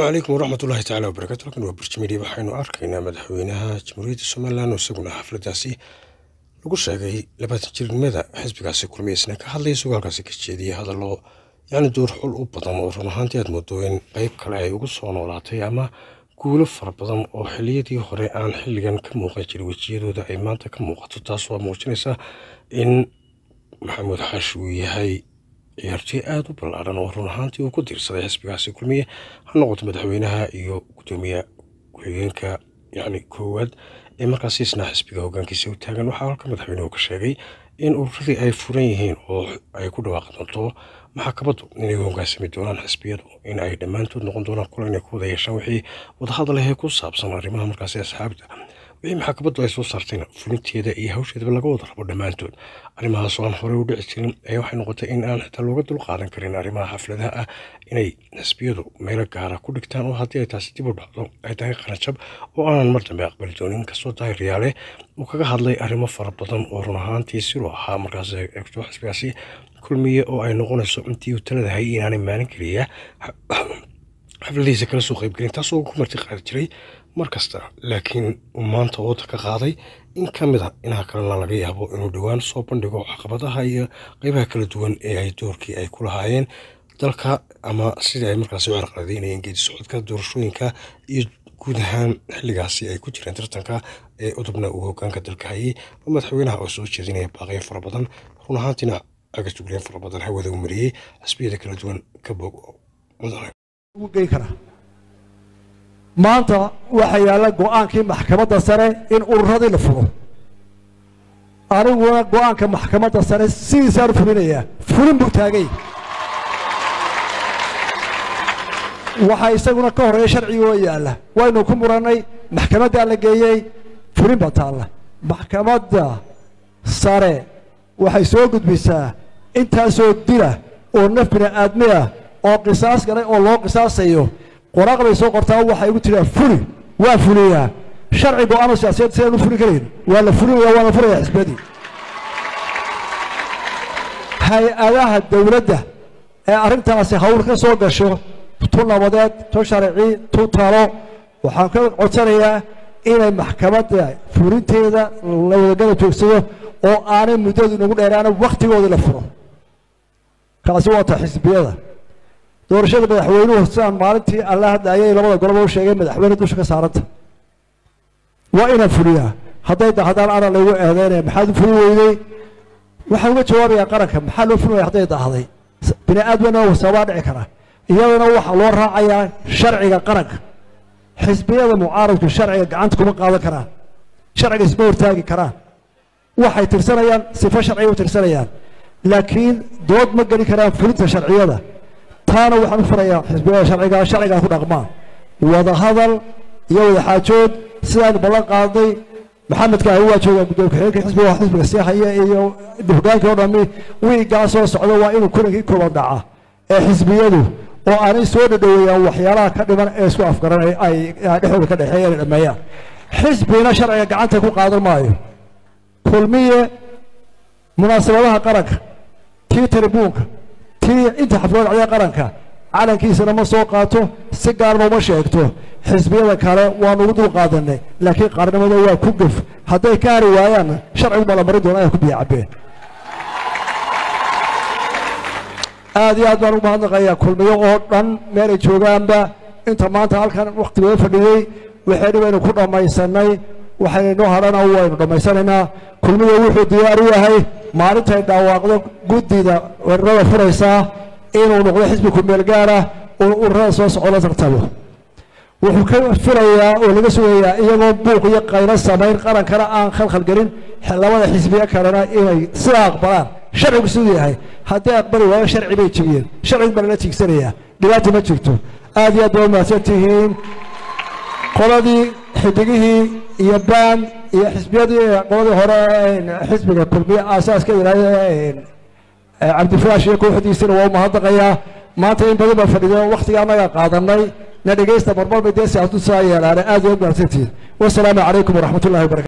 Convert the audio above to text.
عليكم ورحمة الله تعالى وبركاته. لكن وبرشميدي waxaynu arkaynaa madaxweynaha jamhuuriyadda Soomaaliland oo isaguna xafladaasi lagu sheegay labada jirnimada xisbigaasi kulmiyeysna ka hadlay su'aalkaasi ka jeediyay hadallo door xul u badan oo run ahaantii aad moodo in qayb kale ay ugu soo noolaatay ama guulo fara badan oo xilliyadii hore aan xilligan ka muuqan jirin wajiyadooda ay maanta ka muuqato taas oo muujinaysa in maxamed xaashi uu yahay ciyaartoy aad u ballaaran oo run ahaantii uu ku dirsaday xisbigaasi kulmiye ha noqoto madaxweynaha iyo gudoomiye ku-xigeenka koowaad ee markaasi isna xisbiga hoggaankiisa u taagan waxaa halka madaxweynuhu ka sheegay in ururadii ay furan yihiin oo ay ku dhawaaqi doonto maxkamaddu inay hoggaansami doonaan xisbiyadu in ay dhammaantood noqon doonaan kulan ay ku wada yeeshaan wixii wadahadal ah ee ku saabsan arrimaha markaasi asxaabta wixii maxkamaddu ay soo saartayna fulinteeda iyo hawsheedaba laga wada rabo dhammaantood arrimahaas oo aan horey u dhici jirin ayaa waxay noqotay in aan xitaa looga dulqaadan karin arrimaha xafladaha ah inay xisbiyadu meelo gaara ku dhigtaan oo haddii ay taasi dib u dhacdo ay tahay qaranjab oo aanan mar dambe aqbali doonin inkastoo daahir yaale uu kaga hadlay arrimo fara badan oo run ahaantii siduu ahaa markaas eegto xisbigaasi kulmiye oo ay noqonayso intii uu talada hayay inaanay maalin keliya xafladiisa kala soo qaybgelin taasoo ku marti qaadi jiray markasta laakiin maanta uu ka qaaday in kamida inaha kalena laga yaabo inuu dhawaan soo bandhigo caqabadaha iyo qaybaha kala duwan ee ay doorkii ay ku lahaayeen dalka ama sidii ay markaasi u carqaladeynayeen geedi socodka doorashooyinka iyo guud ahaan xilligaasi ay ku jireen tartanka ee udubna uu hoggaanka dalka hayay madaxweynaha oo soo jeedinaya baaqyo fara badan run ahaantiina agajugleen fara badan hawada u mariyey xisbiyada kala duwan ka bogo maanta waxa yaala go'aankii maxkamadda sare in ururadii la furo aniguna go'aanka maxkamadda sare sidiisaan u fulinayaa fulin buu taagay waxaa isaguna ka horreeya sharcigoo yaalla waynu ku murannay maxkamaddaa la geeyey fulin baa taalla maxkamadda sare waxay soo gudbisaa intaasoo dila oo naf bini aadmi ah oo qisaas galay oo loo qisaasayo qoraaq bay soo qortaa waxay ugu tiraa fuli waa fuliyaa sharci go'aano siyaasadeed sidaan u fuli karayn waa la fulinayaa waana furayaa xisbadii hay-adaha dowladda ee arrintaasi hawl ka soo gasho tu nabadeed tu sharci tu talo waxaan ka codsanayaa inay maxkamadda fulinteeda la wadagala joogsado oo aanay muddadu inagu dheeraana wakhtigoodii la furo kaasi waa ta xisbiyada doorashada madaxweynuhu sidaan maalintii alla hadlaayay labada golob u sheegay madaxweyne dusha ka saaranta waa inaan fuliyaa hadday dahdaan ana lagu eedeynaya maxaad u fuli weydey waxaan uga jawaabayaa qaranka maxaa loo fulaya hadday dahday bini aadmina wasabaa dhici kara iyadana waxaa loo raacayaa sharciga qaranka xisbiyada mucaaradku sharciga gacanta kuma qaadan karaan sharciga isma hortaagi karaan waxay tirsanayaan sifo sharciga u tirsanayaan laakiin dood ma geli karaan fulinta sharciyada taana waxaan u furayaa xisbiyada sharcigaa ku dhaqmaan wada hadal iyo wada xaajood sidaan ballan qaaday maxamedka ahi waa joogaa gudoomiye ku-xigeenka xisbiga sii haya iyo hoggaankii oo dhammi wiigaa soo socda waa inuu kulankii kooban dhaca ee xisbiyadu oo aanay soo dhadhoweeyaan waxyaalaha ka dhiman ee isku afgaranay ay dhexdooda ka dhexeeyeen ay dhammeeyaan xisbina sharciga gacanta ku qaadan maayo kulmiye munaasabadaha qaranka tii tribuunka inta xaflad cadaha qaranka calankiisana ma soo qaato si gaarna uma sheegto xisbiyada kale waanu ugu dul qaadanay laakiin qaarnimada waa ku gaf hadday ka hari waayaan sharcigu baa la marin doona ay ku biya cabbeen aad iyo aad baan ugu mahadnaqayaa kulmiyo oo dhan meelay joogaanba inta maanta halkan wakhtigooda fadhiyey waxaynu baynu ku dhammaysanay waxaynu inoo hadhana waynu dhammaysanaynaa kulmiyo wuxuu diyaar u yahay maalintay dhawaaqdo guddida weerarada furaysaa inuu noqdo xisbi ku-meel gaara oo ururada soo socda tartabo wuxuu ka filayaa oo laga sugayaa iyagoo buuq iyo qaylo samayn qarankana aan khalkhalgelin labada xisbiye kalena inay sidaa aqbalaan sharcigu siduu yahay hadday aqbali waayo sharci bay jebiyeen sharcigu baa lala tiigsanayaa dhibaata ma jirto aad iyo aad baa umahadsan tihiin qoladii xidigihii iyo baan iyo xisbiyadii qoladii hore xisbiga kulmiye aasaaska yidhaahda cabdifuraash iyo kooxdiisina waa u mahadnaqayaa maanta in badan baa fadhido wakhtiga annaga qaadanay na dhegaysta marmar bay dee siyaasadu saa yeelaane aad iyo aad mahadsantihiin wasalaamu calaykum waraxmatullahi wabarakatu